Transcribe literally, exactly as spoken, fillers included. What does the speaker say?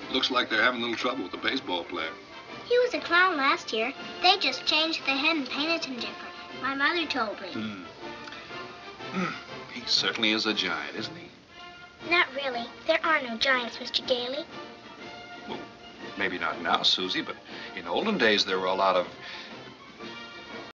Looks like they're having a little trouble with the baseball player. He was a clown last year. They just changed the head and painted him different. My mother told me. Hmm. Hmm. He certainly is a giant, isn't he? Not really. There are no giants, Mister Daly. Well, maybe not now, Susie, but in olden days there were a lot of